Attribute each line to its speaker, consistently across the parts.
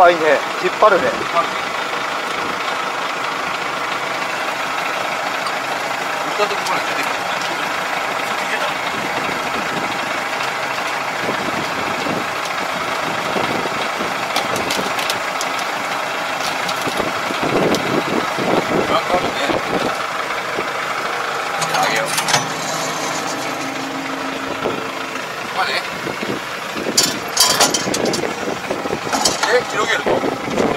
Speaker 1: あ、いいね。引っ張るね。
Speaker 2: 行ったとこから出てくる。わかるね。あげよう。まあね。広げると。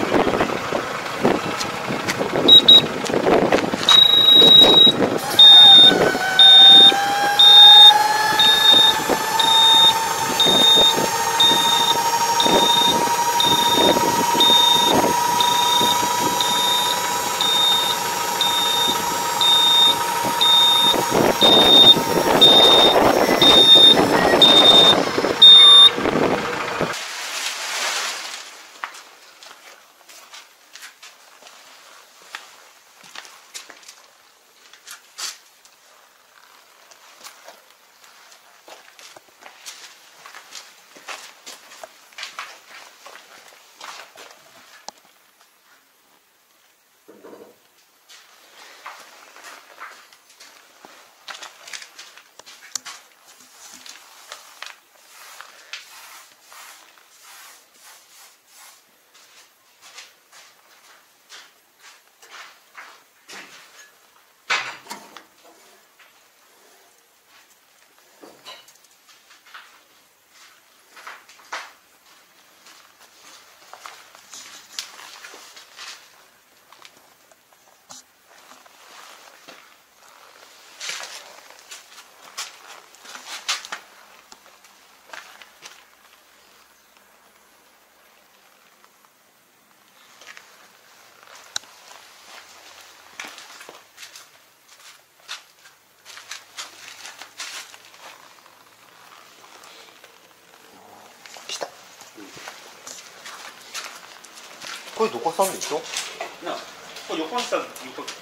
Speaker 1: これどこさんでしょ。
Speaker 3: なあ、これ横にしたら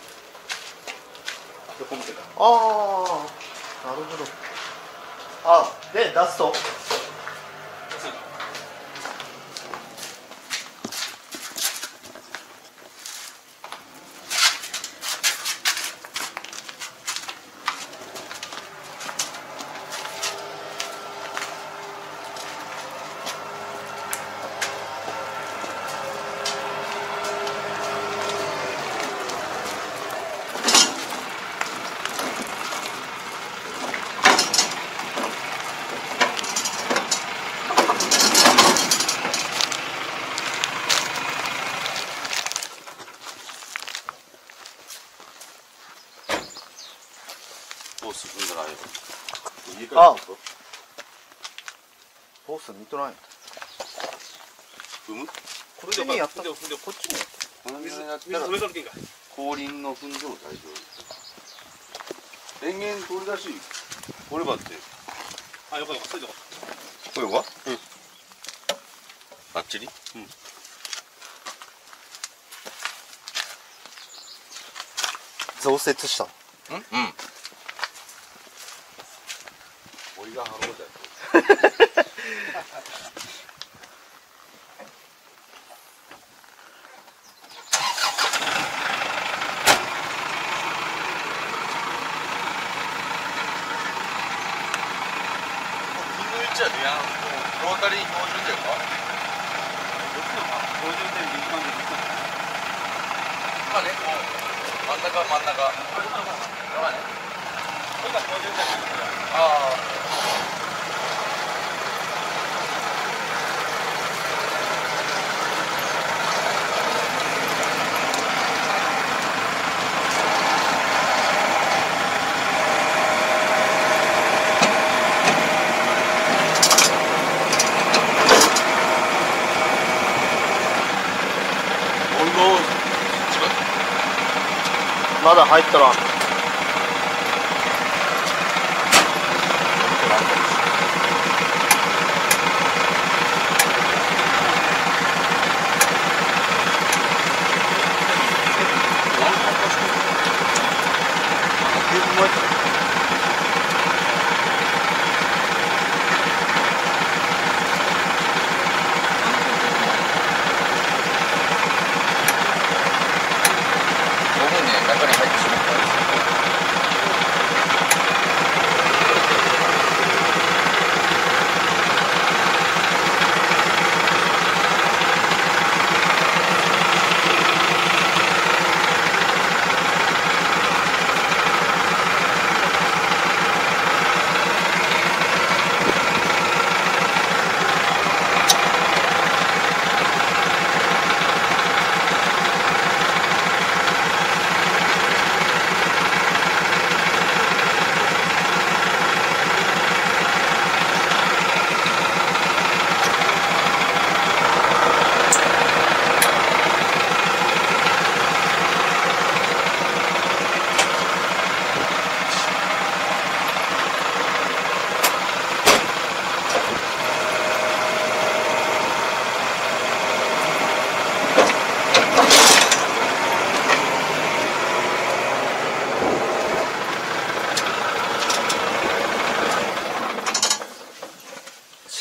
Speaker 3: 横向けた。
Speaker 1: ああ、なるほど。あ、で出すと。あ、ホース見とらんや。
Speaker 2: 踏む？
Speaker 1: こっちにやった。
Speaker 2: こっちにやった。
Speaker 3: 水止めとるけんか。
Speaker 2: 後輪の踏んでも大丈夫。電源取り出し、こればって。
Speaker 3: あ、よかった、それでよか
Speaker 2: これは？うん。バッチリ？うん。
Speaker 1: 増設した。
Speaker 2: うん。俺がハローだよ。じゃあね、ロータリー標準だよか？
Speaker 3: どっちのか？標準で一番できた。
Speaker 2: まあね、こう真ん中。まあね。
Speaker 3: これが標準で。
Speaker 2: ああ。
Speaker 1: まだ入ったら。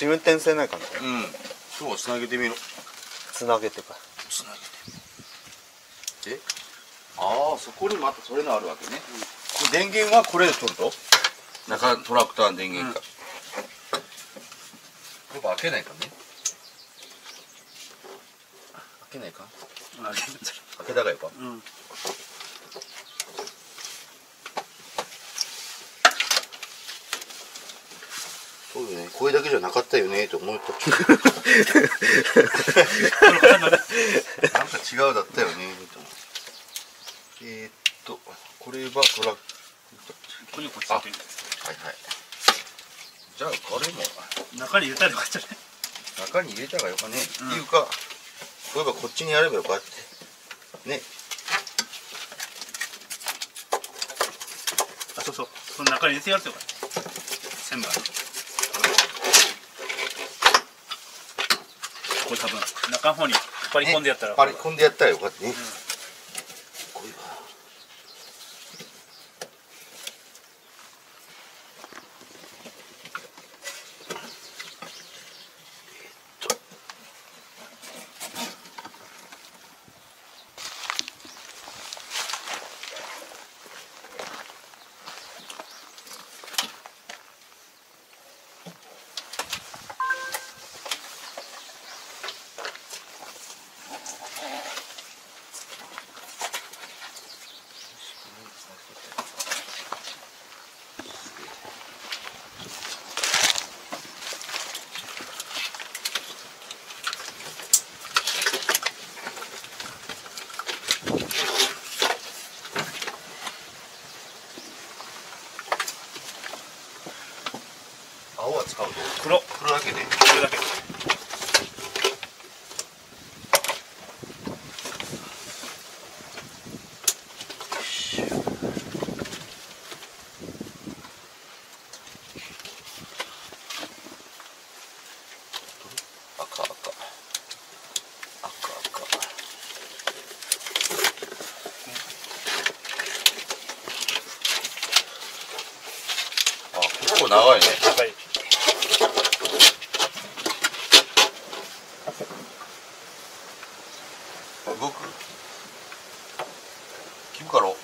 Speaker 1: 運転せないかな。
Speaker 2: そうつなげてみろ。
Speaker 1: つなげてか。
Speaker 2: つなげて。で、ああそこにまたそれのあるわけね。これ電源はこれで取ると。中トラクターの電源か。これ開けないかね。開けないか。開けたがよか。そうよね、これだけじゃなかったよねと思った。なんか違うだったよねと。これはトラック。
Speaker 3: ここにこっちついてる。
Speaker 2: はいはい。じゃあこれも
Speaker 3: 中に入れたらよかったね。
Speaker 2: 中に入れたがよかね。っていうか、そういえばこっちにやればよかってね。
Speaker 3: あ、そうそう。この中に入れてやるとよかった。千番。これ多分中の方に引っ張り込んでやったら。
Speaker 2: 引っ張り込んでやったらよかったね。これは。青は使うと黒だけで。
Speaker 3: これだけ。
Speaker 2: 赤。あ、結構長いね。
Speaker 3: 長い。
Speaker 2: 動く。聞くかろ。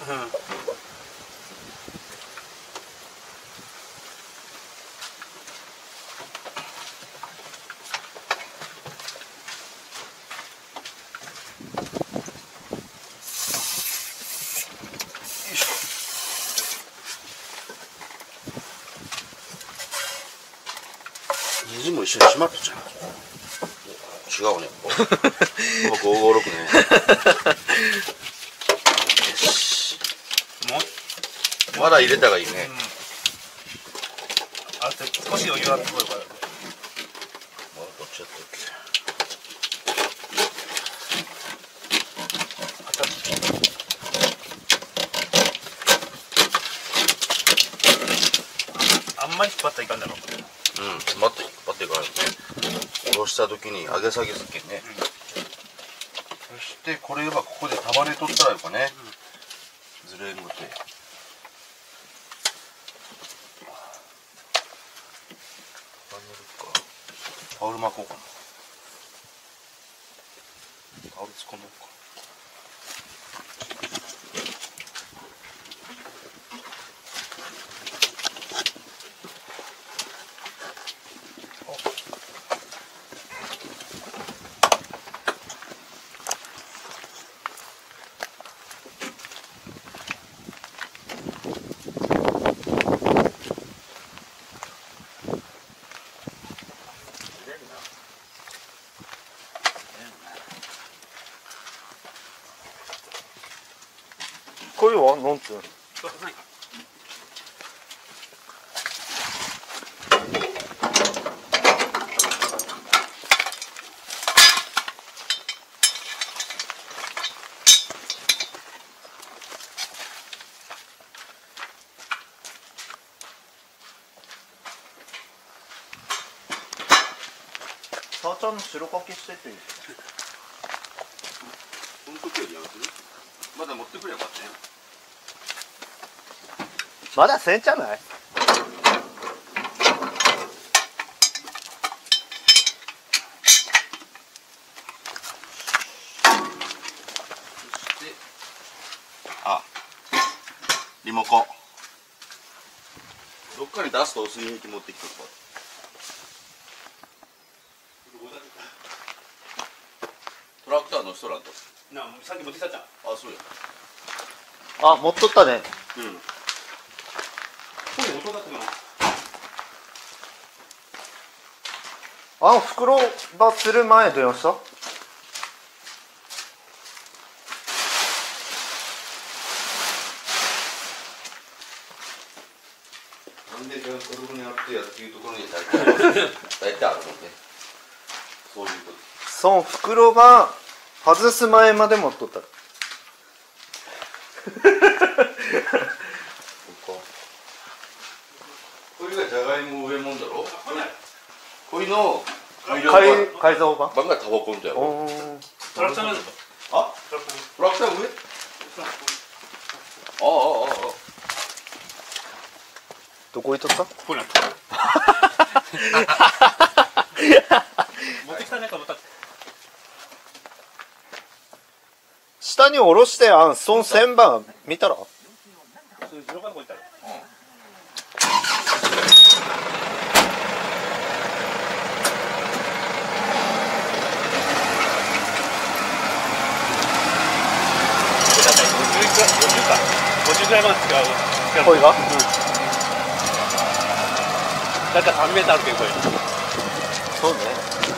Speaker 2: 水も一緒に閉まったじゃん。違うね。556ね。よし。まだ入れたがいいね。
Speaker 3: あと少し余裕あってこようかな。
Speaker 2: まだどっちやったっけ。
Speaker 3: あんまり引っ張ったらいかんだろう。
Speaker 2: 待ってからね。下ろした時に上げ下げすっけんね。そしてこれはここで束ね取ったらよかね。ずれんごて。タオル巻こうかな。タオル突っ込もうか。
Speaker 1: これはなんつうの。さあちゃんの白かけしてていい。
Speaker 2: この時よりやめてね。まだ持ってくればよかったね。
Speaker 1: まだせんじゃない。
Speaker 2: リモコンどっかに出すと水平器持ってきてくトラクターの人らと
Speaker 3: なあ、さっき持ってきたじゃん。
Speaker 2: あ、そうや
Speaker 1: あ、持っとったね。
Speaker 2: うん
Speaker 3: 声音だったかな。
Speaker 1: 袋ばする前どうした？
Speaker 2: なんでゴルフにあってやっていうところに大体あるもんねそういうこと
Speaker 1: その袋ば外す前まで持っとったら。
Speaker 2: これがじゃがいも上もんだろこれの
Speaker 1: 改造版？
Speaker 2: 版がタバコンだよ
Speaker 1: おー。
Speaker 3: トラクターなんだと。
Speaker 2: あ
Speaker 3: トラクター。
Speaker 2: トラクター上あ
Speaker 1: どこ行っとった？
Speaker 3: ここにあった。持ってきたねか思った。
Speaker 1: 下に下ろしてその線番見たら？
Speaker 3: そういうゼロからこういったら。50ぐらいまで使う。
Speaker 1: 声が？
Speaker 3: だいたい3メーターあるけどこれ。
Speaker 1: そうね。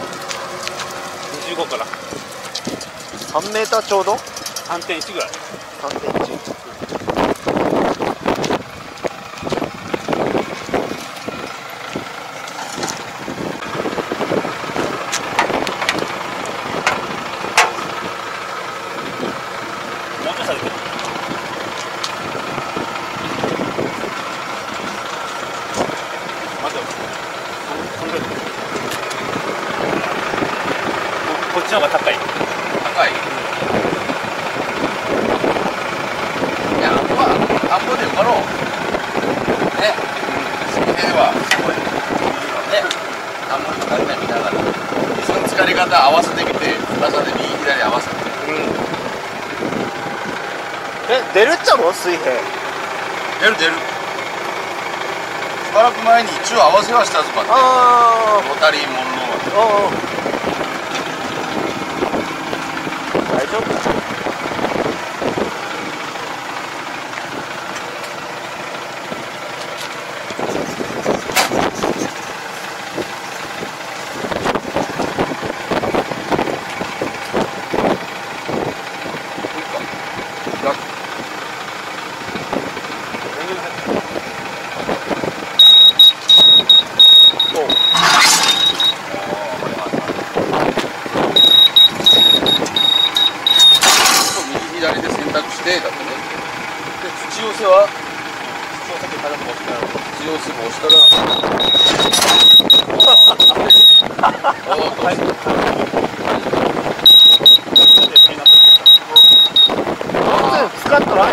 Speaker 3: 25から
Speaker 1: 3メーターちょうど？
Speaker 3: 3.1ぐらい。
Speaker 1: 3.1。
Speaker 3: もうちょい下げて。待てよ。これぐらい。こっちの方が高い。
Speaker 2: 高いいや、あとは田んぼで埋まろうね水平はすごいね田んぼに向かって見ながらその疲れ方合わせてみて深さで右左合わせて
Speaker 1: 出るっちゃろ水平。
Speaker 2: 出るしばらく前に一応合わせはしたぞかって
Speaker 1: あ
Speaker 2: ロタリーモンローは
Speaker 1: 大丈夫？
Speaker 2: 右左で選択してだってねで土寄せは土寄せも押したら
Speaker 1: 使っとらん？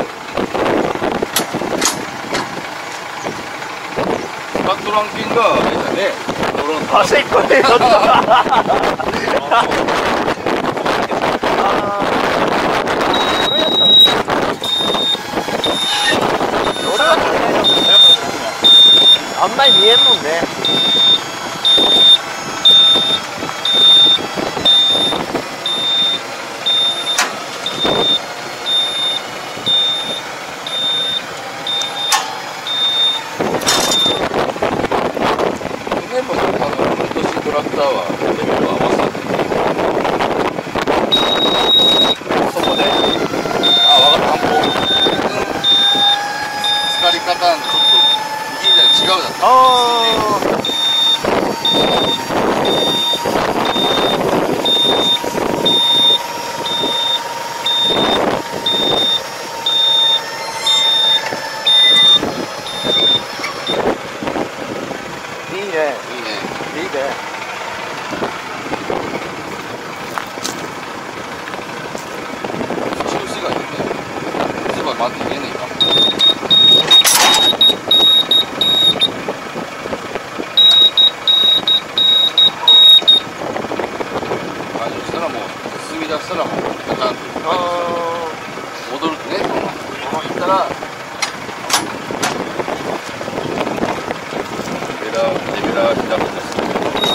Speaker 2: スカットランキングがあれだね
Speaker 1: 端っこでちょっと。あんまり見えんもんね。
Speaker 2: 去年も多分今年トラクターはレベルを合わせてそこであ、分かった半歩疲れ方ちょっと右左違うだった
Speaker 1: いいね。
Speaker 2: いいね
Speaker 1: いいね。
Speaker 2: 口寄せがいいねすごい待って見えねえか解除したらもう進み出したらもうガチャンと戻るとねそのまま行ったら枝が開くんですよ。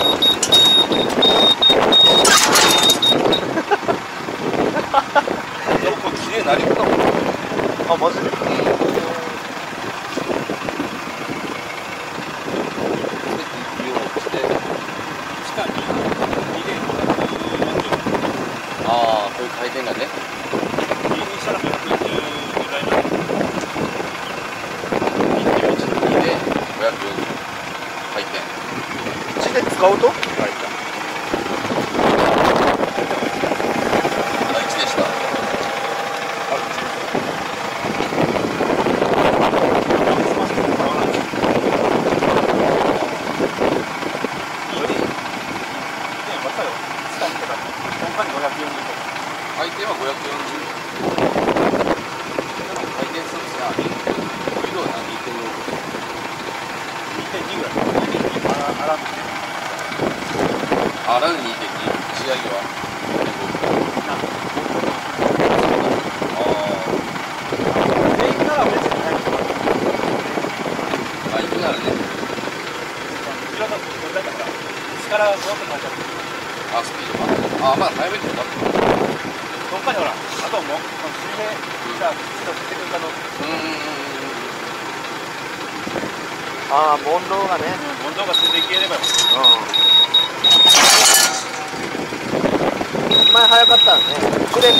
Speaker 2: でもこれ綺麗になり方も
Speaker 1: あ、マジで。
Speaker 2: ああ、こういう回転がね。2で540回転。
Speaker 1: 1で使うと？
Speaker 2: あ、1でした。回転は540。回転数ですが、2度は2.4。
Speaker 3: 2.2ぐらい。
Speaker 2: あらぬ2.2。仕上げは
Speaker 3: 全員なら別にない。
Speaker 2: あ、行くならね。
Speaker 3: 後ろのこれだから力がすごく変えちゃう。
Speaker 2: あ、スピードが。あ、まあ早めてよかった。
Speaker 3: どっかにほら、あともう水平が一度振ってくるかの
Speaker 1: ああ、モンローがね。
Speaker 3: 問答がついていければよ。
Speaker 1: 前早かったらね。これ。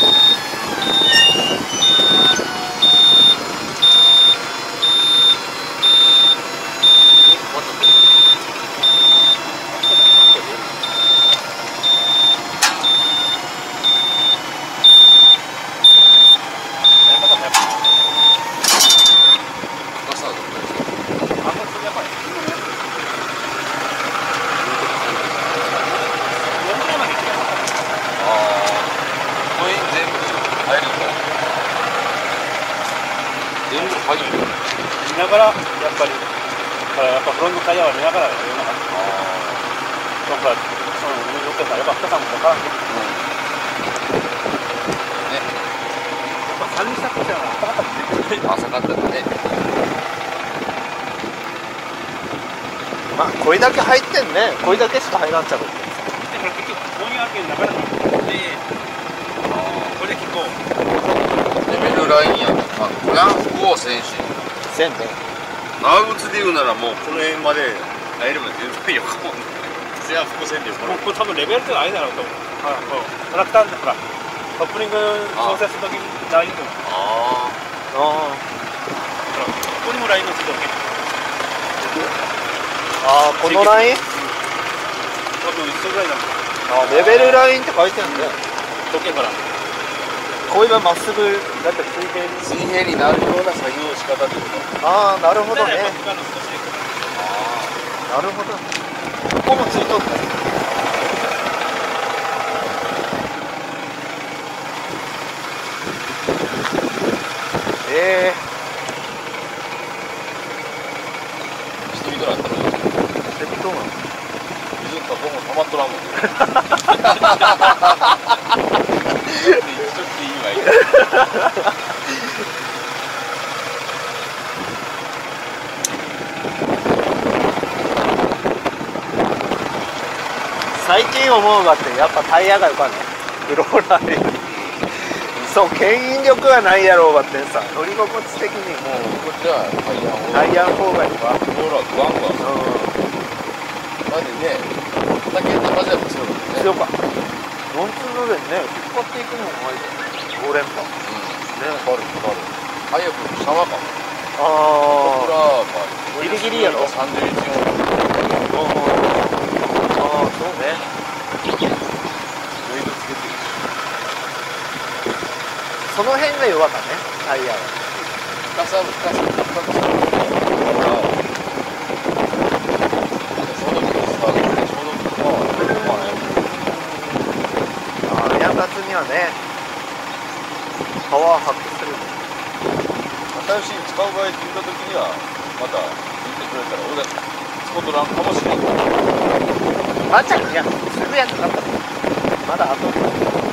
Speaker 3: 見ながらやっぱりフロントタイヤは見ながらやるような感じ。だからその乗ってたらやっぱ深さも分からんけど。
Speaker 2: ね。
Speaker 3: やっぱ3にした時は
Speaker 2: 浅かったね。
Speaker 1: まあこれだけ入ってんね。これだけしか入らんちゃう。
Speaker 3: 結局こういうわけになかなかで、これで結構
Speaker 2: レベルラインやな。フランス王選手。
Speaker 1: 線ね。
Speaker 2: 長靴で言うならもうこの辺まで入れば全然横もんね。ツヤ伏線で横
Speaker 3: もうこれ多分レベルってないだろうと思う。トラクターでほらカップリング調整するときにラインと思う。
Speaker 2: あ
Speaker 1: あ
Speaker 3: ここにもラインがついてるわけ。
Speaker 1: あ、このライン？
Speaker 3: 多分一緒ぐらいなんだ。
Speaker 1: あ、レベルラインって書いてあるんだよ。
Speaker 3: 時計から
Speaker 1: これがまっすぐだって水平に。
Speaker 2: 水平になるような作業仕方ってこと。
Speaker 1: ああ、なるほどね。
Speaker 2: あ
Speaker 1: なるほど。ここもついとった。
Speaker 2: 人々だったら
Speaker 1: セミどうなの？
Speaker 2: 水か僕も溜まっとらんもんね。一緒って意味はいい。
Speaker 1: 最近思うがってやっぱタイヤがよかね。フローラーより。そう、牽引力はないやろうがってさ、乗り心地的にもう
Speaker 2: こっちは
Speaker 1: タイヤの方がいいわ。
Speaker 2: ローラーガンガン。マジでね、畑の風は強いね。
Speaker 1: 強かった。4粒でね、引っ張っていくのもうまいじゃん。5連覇。
Speaker 2: ね、バル早くシャワーかも。
Speaker 1: ああ。
Speaker 2: これ
Speaker 1: ギリギリやろ。
Speaker 2: 31
Speaker 1: ああ、そうね。その辺が弱かったね、タイヤは。
Speaker 2: 深さ。
Speaker 1: ヤンダツにはね、パワー発揮する。
Speaker 2: 新しい使う場合聞いた時にはまた言ってくれたら俺が使うとらんかもしれない。
Speaker 1: あっちゃん、いや、すぐやんなかった。まだ後。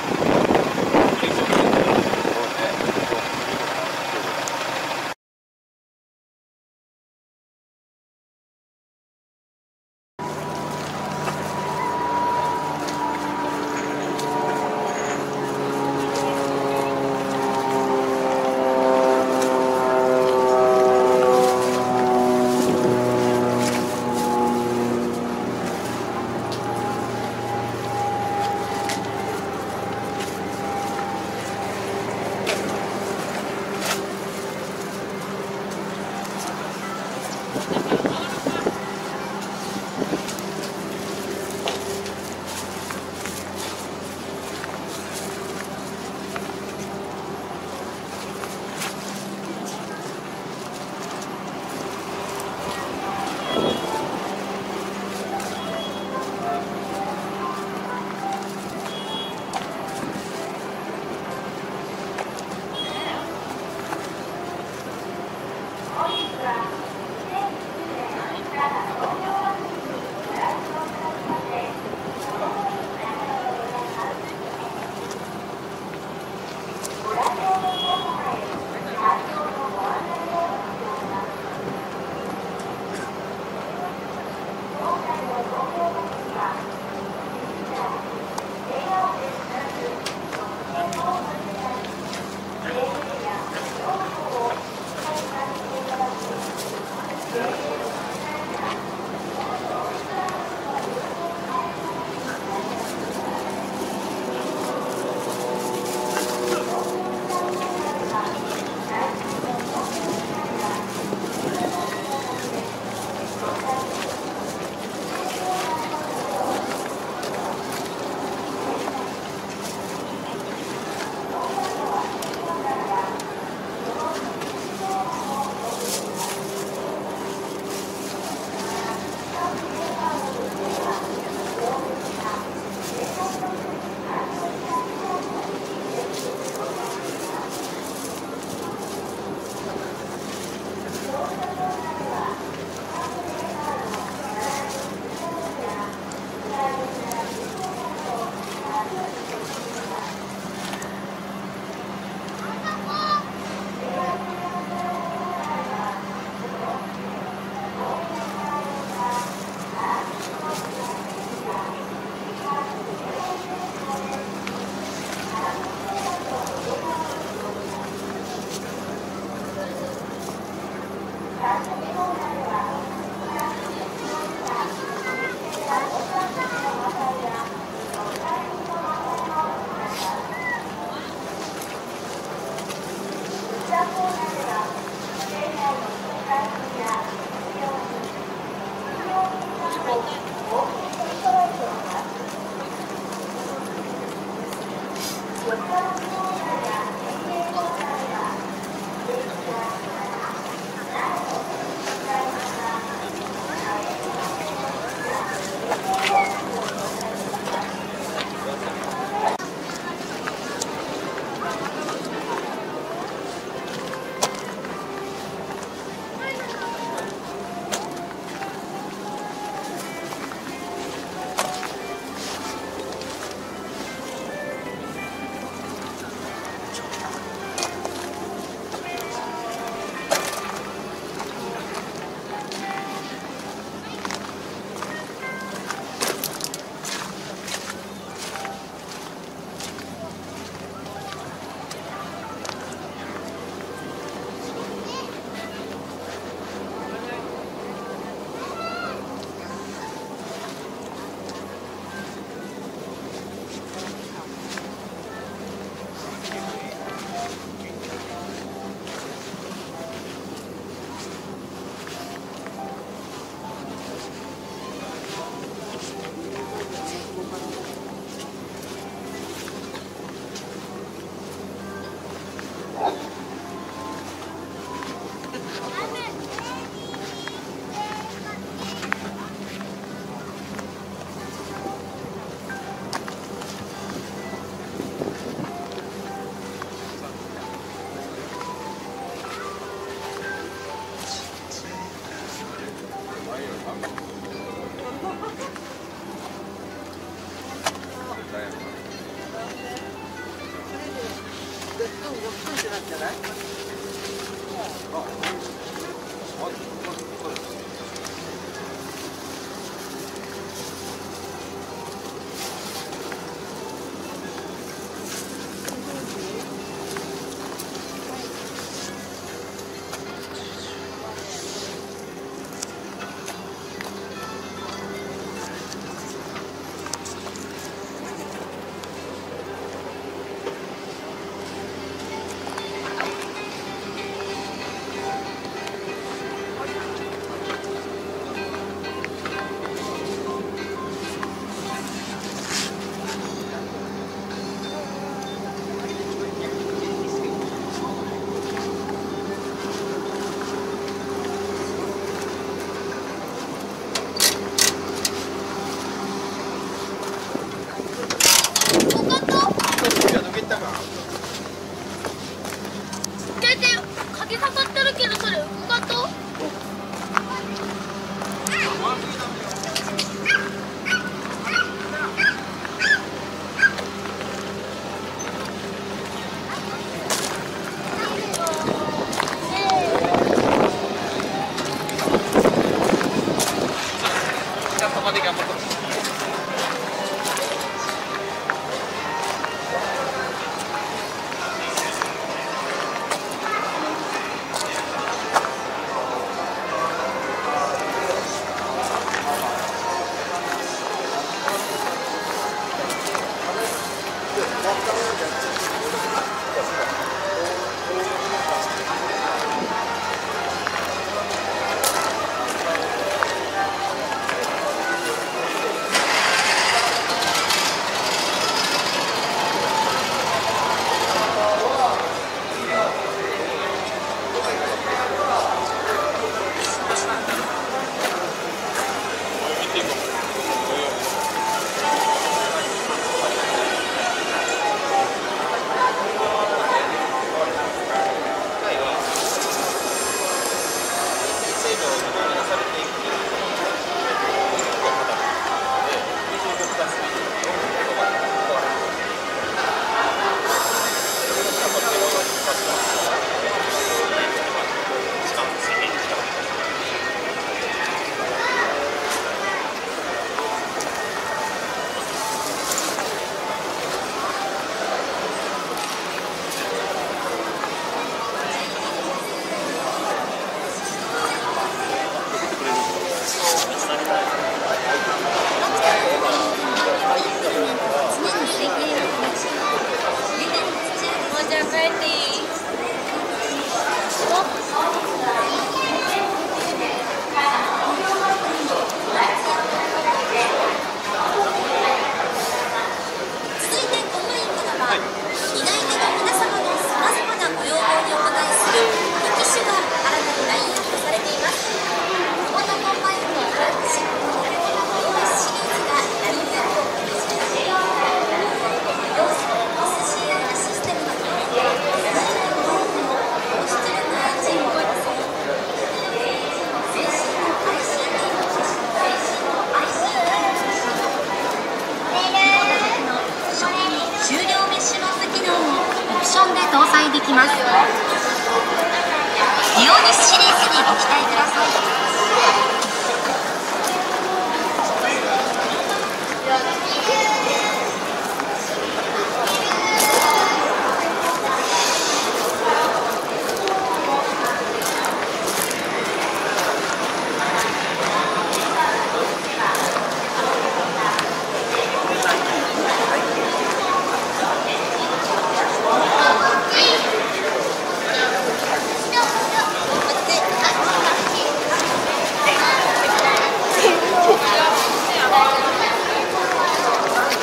Speaker 4: こ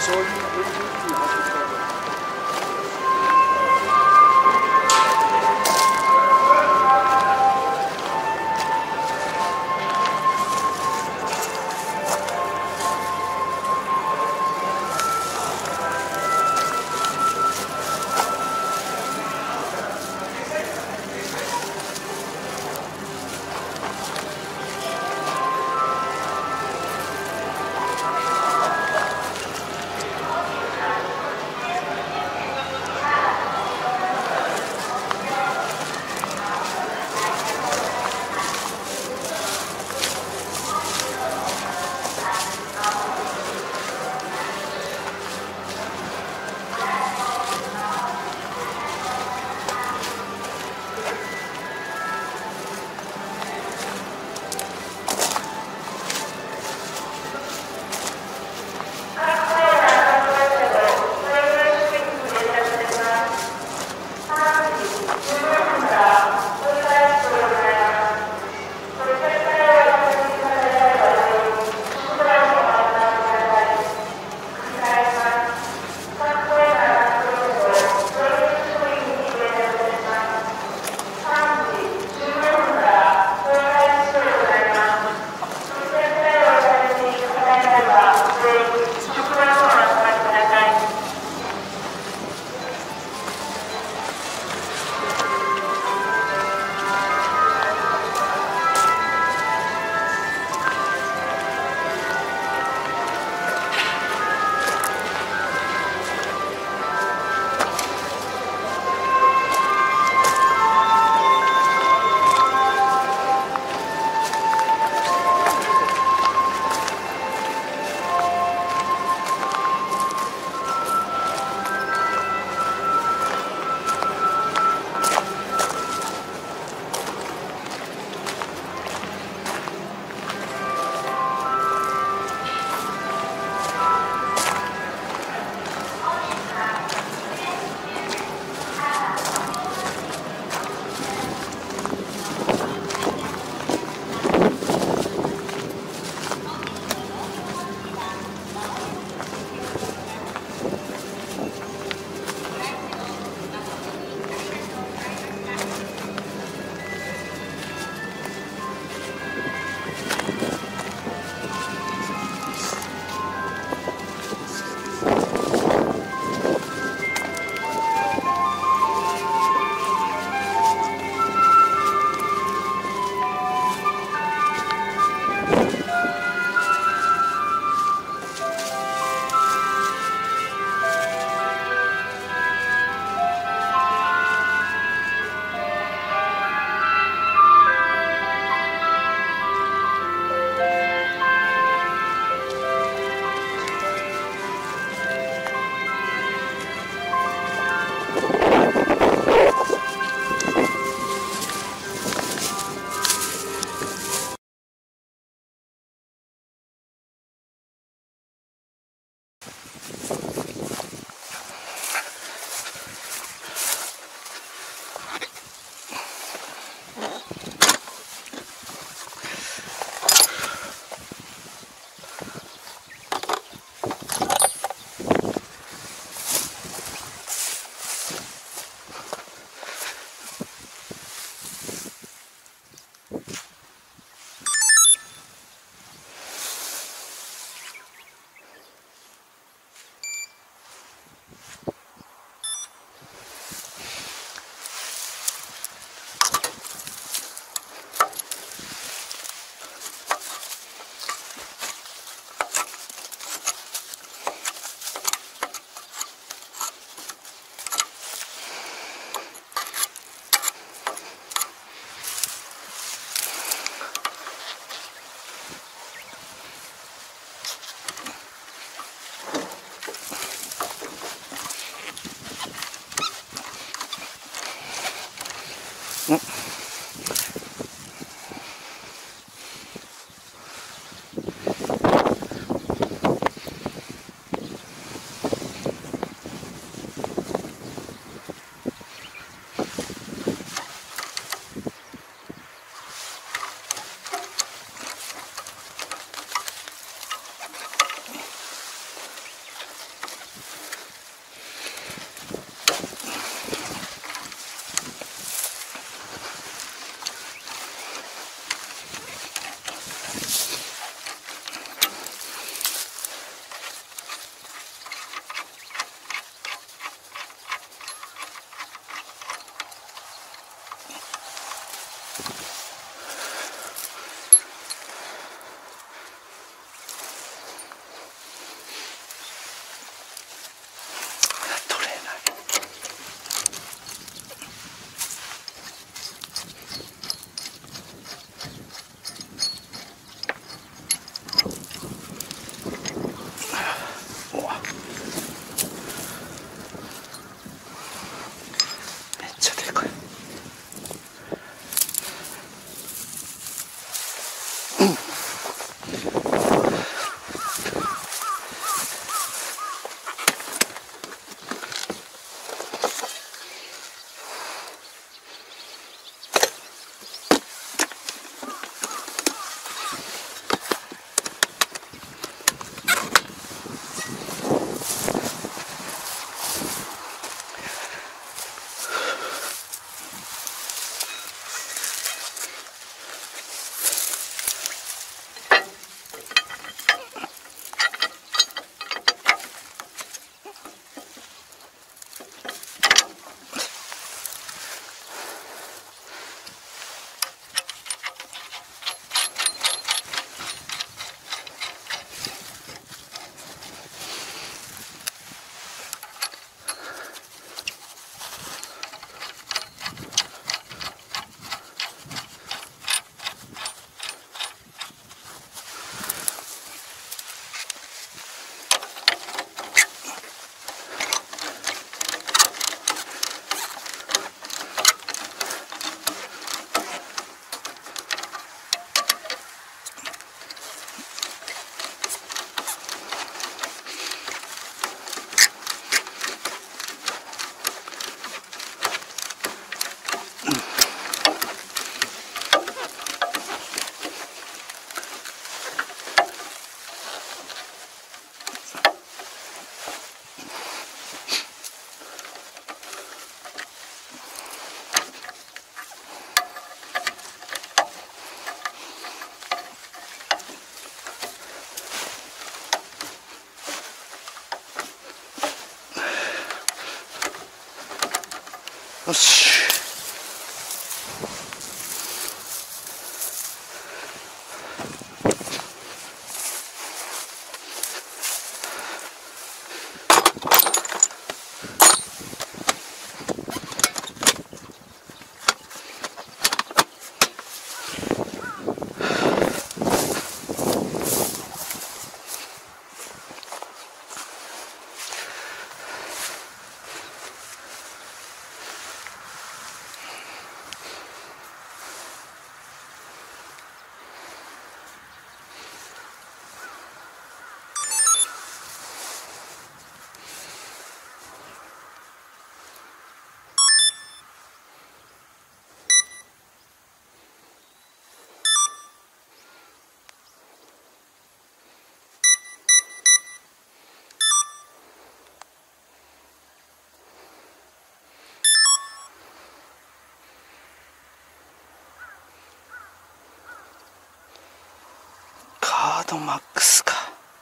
Speaker 4: そういう現実に走ってる。
Speaker 1: よし。カードマックスか。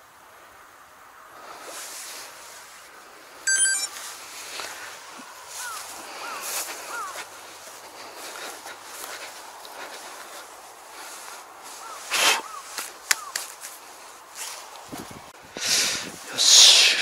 Speaker 1: よし。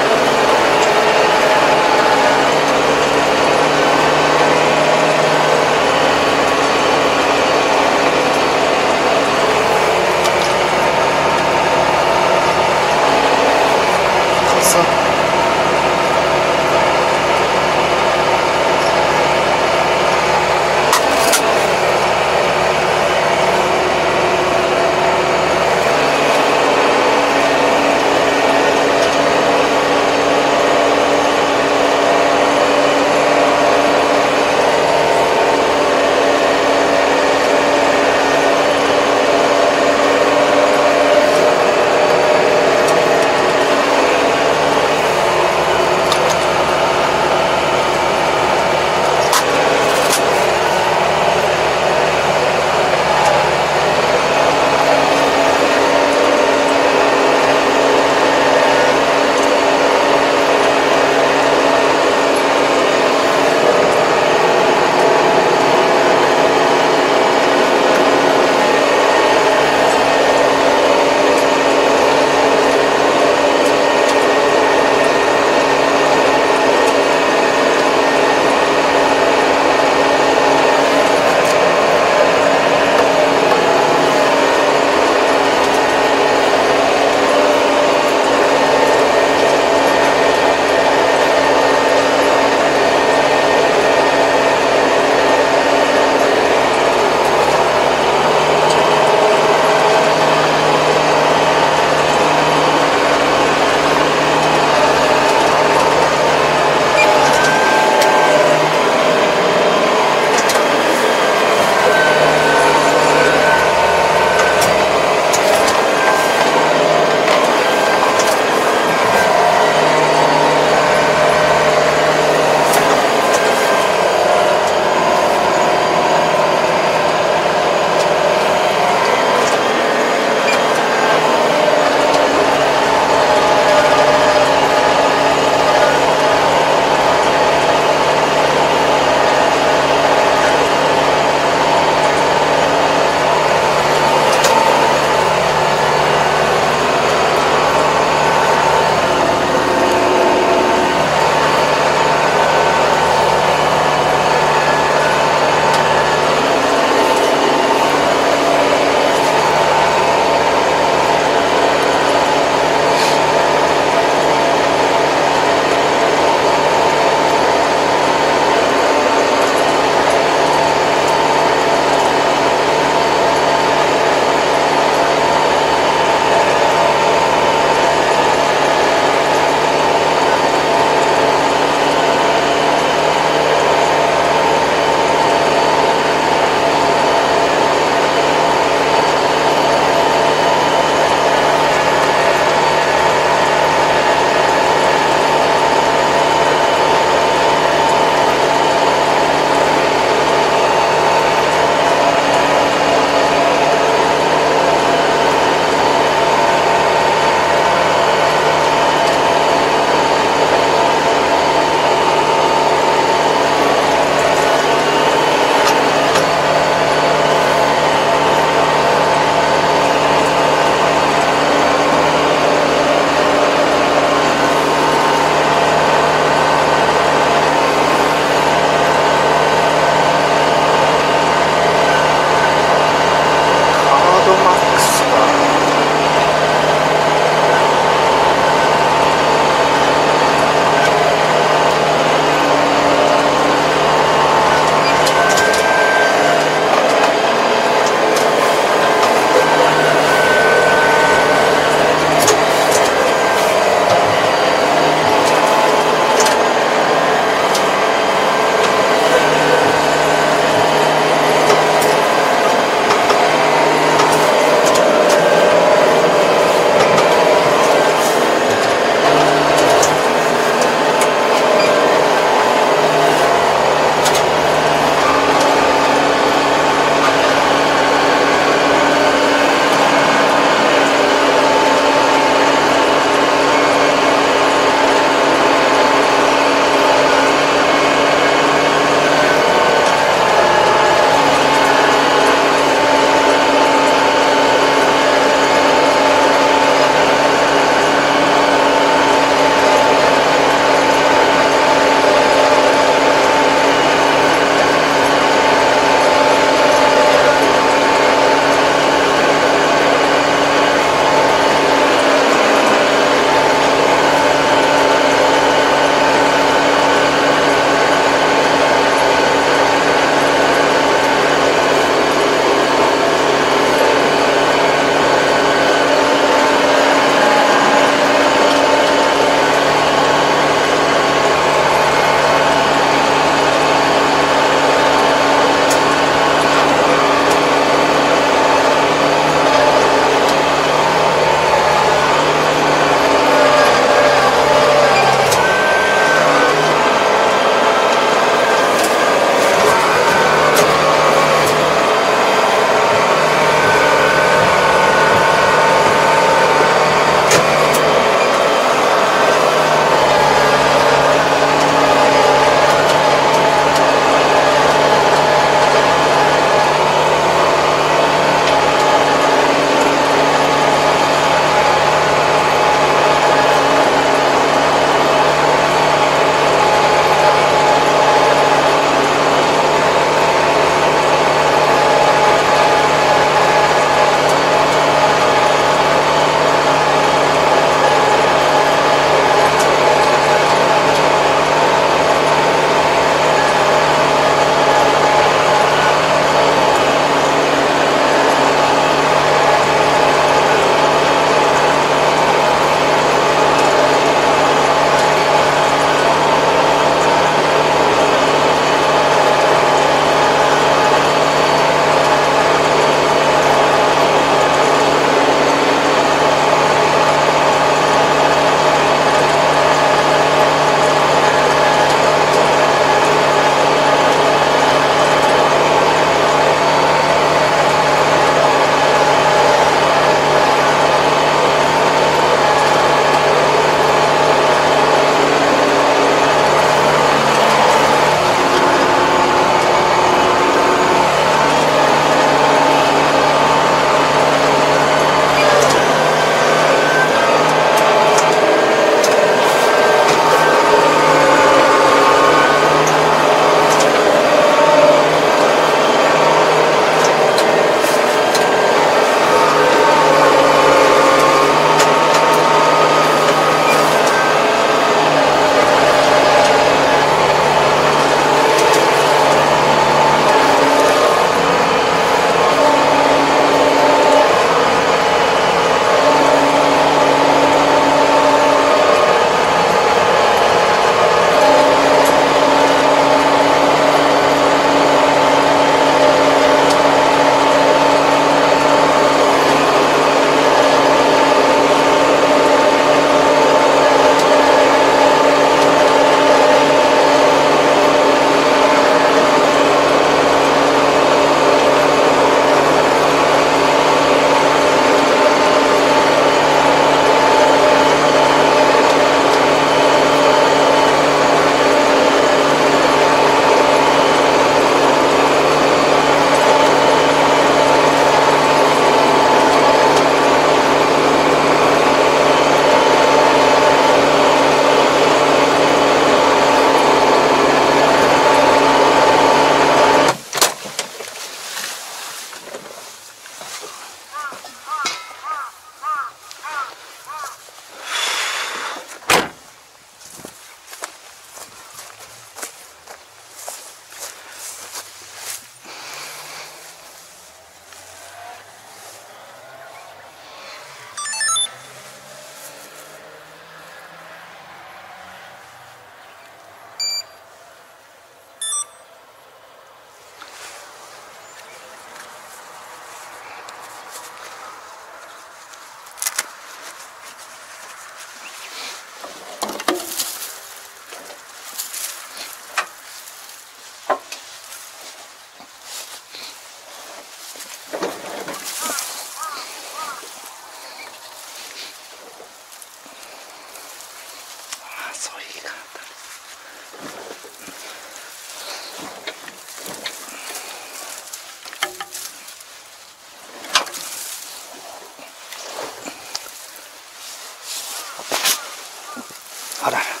Speaker 1: あらら